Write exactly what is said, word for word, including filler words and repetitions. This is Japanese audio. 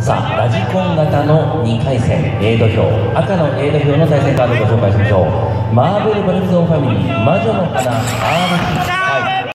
さあラジコン型のにかい戦 A 土俵、赤の A 土俵の対戦カードをご紹介しましょう。マーベル・バルゾンファミリー魔女の花 アールピー